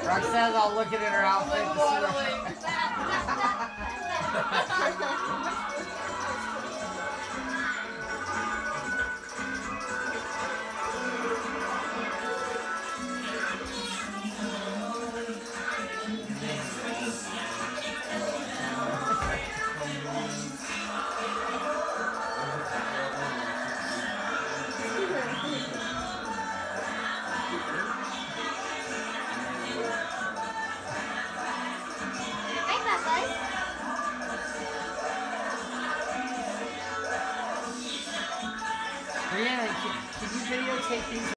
Roxanne's all looking at her outfit to see Waddling. Hi, Papas. Brianna, can you videotape these